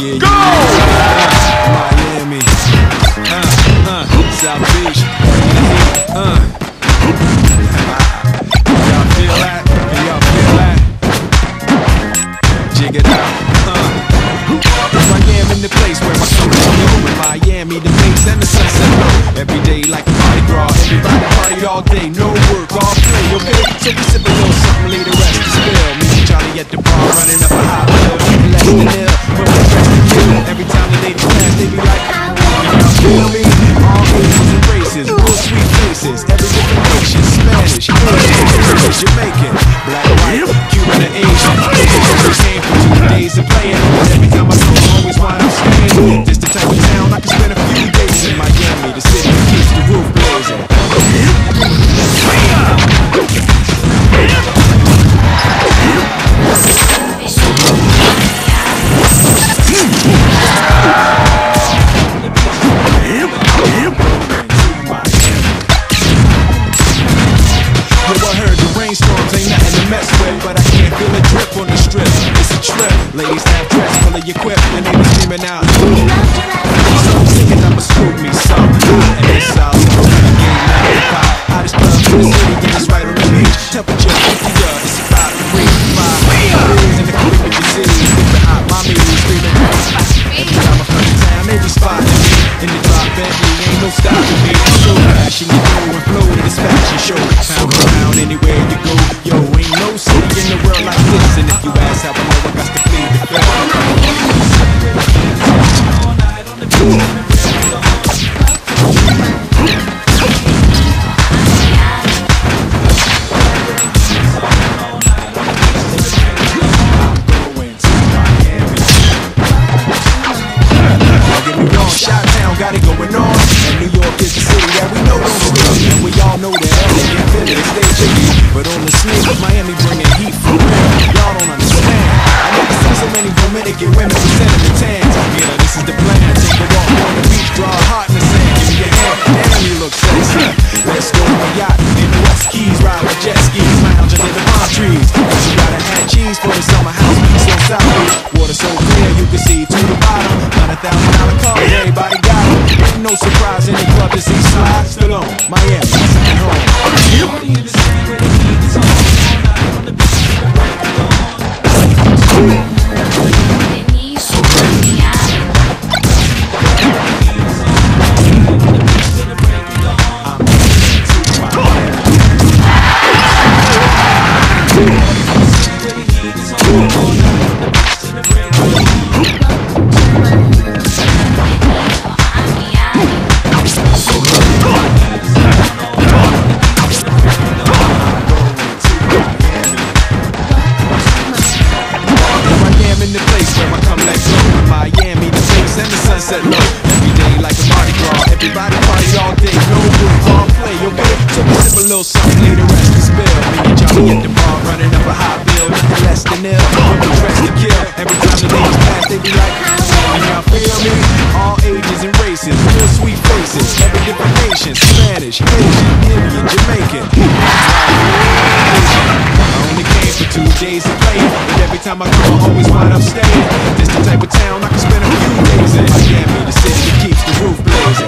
Go! Miami, South Beach, y'all feel that? Can y'all feel that? Jig it out, Miami, the place where my soul is new. In Miami, the place and the sunset low. Every day like a Mardi Gras, everybody party all day, no work, all play, okay? So we sip a little something, leave the rest to spill. Me and Charlie at the bar, running up a high bill, less than ill, but we're dressed to kill. Every time the ladies pass, they be like, y'all feel me? All ages and races, real sweet faces, every different nation, Spanish, English, Jamaican, black, white, Cuban, and Asian. They came for 2 days of playing, and every time I go, I always wind up staying. This the type of town I can spend a few days in. Miami, the city that keeps the roof blazing. But I can't feel a drip on the strip. It's a trip. Ladies have dress full of your quip, and they be screaming out. So I'm thinking I'ma scoop me some. And this South game now. Hottest club in the city, and it's right on the beach. Temperature 50, it's about 3 to 5 degrees in the Caribbean city. Sleeping hot, mommy screaming. Every time I come to town, they be spotting me. In the drop Bentley, ain't no stopping me. So fashion, you go and flow to this fashion show. Pound for pound, anywhere you go. Yo, ain't no city in the world like this. And if you ask how I know, I got to plead the fifth. Got it going on, and New York is the city that we know don't sleep. And we all know that LA and Philly stay jiggy, but on the sneak, Miami bringing heat for real. Y'all don't understand. I never seen so many Dominican women with cinnamon tans. Yeah, this is the plan. Take a walk on the beach, draw a heart in the sand. Give me your hand, damn you look sexy. Let's go on a yacht in the West Keys, ride with jet skis, lounge under the palm trees. You gotta have cheese for the summer house, beach on South Beach. Water so clear you can see to the bottom. $100,000 cars, everybody got it. Ain't no surprise in the club to see slide. Still on Miami, at home. Miami, the place and the sunset low. Every day like a Mardi Gras, everybody party all day, no work, all play, okay? So we sip a little something, leave the rest to spill. Me and Johnny at the bar, running up a high bill, nothing less than ill. We're dressed to kill. Every time the ladies pass, they be like, and y'all feel me? All ages and races, real sweet faces, every different nation, Spanish, Asian, Indian, Jamaican. I only came for 2 days of playing, but every time I come, I always wind up staying. This the type of town I can spend a few days in. Miami, the city that keeps the roof blazing.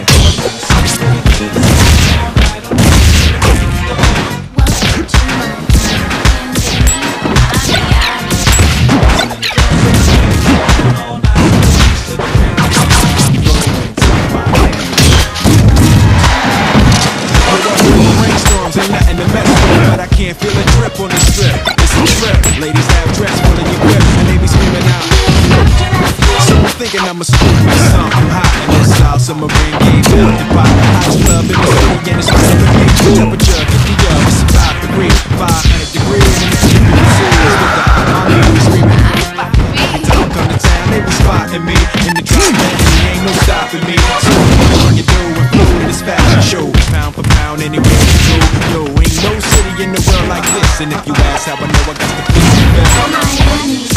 Rainstorms ain't nothing to mess with, but I can't feel a drip on the strip. It's a trip. Ladies have dress full of your grip, and they be screaming out. So I'm thinking I'ma scoop me something hot in this South Submarine game built the pot. Hottest club in the city, and it's right on the beach. Temperature 50 it's about 500 degrees, and it's keeping the seas with the army screaming. Every time I come to town, they be spotting me in the drop, man, ain't no stopping me. So on your door and flow to this fashion show, pound for pound, anywhere you go. Yo, ain't no city in the world like this, and if you ask how I know, I got the please you better.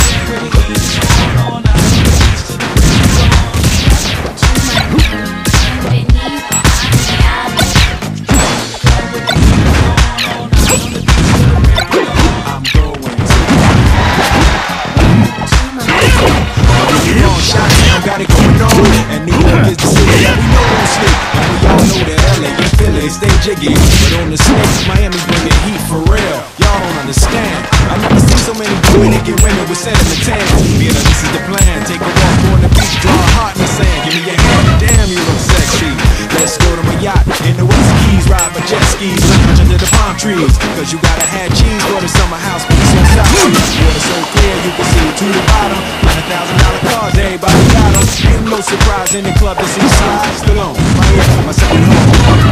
Miami. African women with sentiment tan. Me and her, this is the plan. Take a walk on the beach, draw a heart in the sand. Give me your hand, damn you look sexy. Let's go to my yacht in the West Keys, ride my jet skis, lounge under the palm trees. Cause you gotta have cheese for the summer house, peace on top. Water so clear you can see to the bottom. $100,000 cars, everybody got them. Ain't no surprise in the club to see side. Still on Miami, my second home.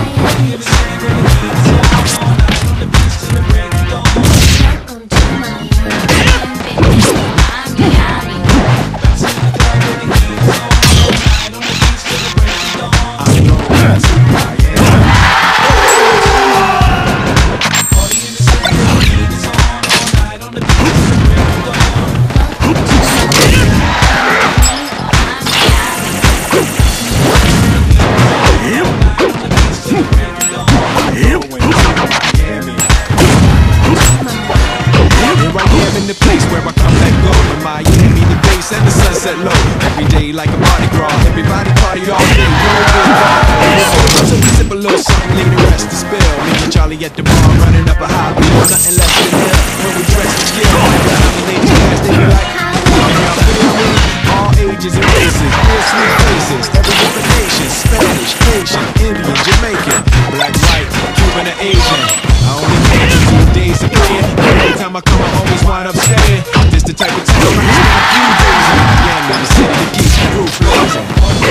The place where I come and go in Miami, the base and the sunset low. Every day like a Mardi Gras, everybody party all day. So we sip a little something, leave the rest to spill. Me and Charlie at the bar, running up a high beat, nothing less than hell. When we dress to skill, the ladies pass, they be like, y'all feel me? All ages and races, real sweet faces, every different nation, Spanish, Haitian, Indian, Jamaican, black, white, Cuban, or Asian. I only care 2 days of playing. Every time I come, I always wind up staying. This the type of time I spend a few days in Miami, the city that keeps the roof blazing.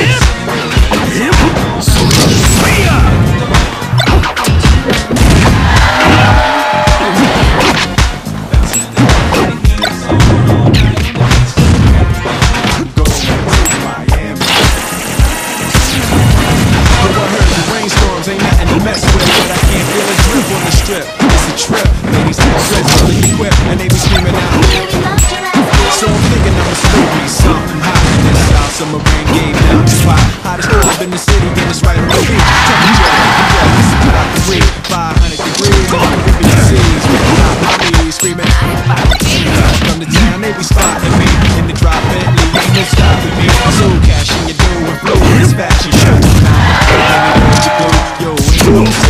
Ain't nothing to mess with, but I can't feel a drip on the strip. It's a trip, ladies have dress fully equipped, and they be screaming out. So I'm thinking I'ma still be something hot in this South Summer rain game down the spot. Hottest club in the city, and it's right on the beach. Temperature, it's about to read 500 degrees. Ripping seas, with screaming. From the town, they be spotting me in the drop Bentley, ain't no stopping me. So cash in your dough and flow in this fashion show. Yo, ain't no